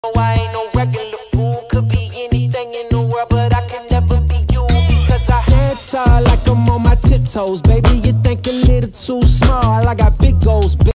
No, I ain't no regular fool. Could be anything in the world, but I can never be you, because I stand tall like I'm on my tiptoes. Baby, you're thinking a little too small. I got big goals.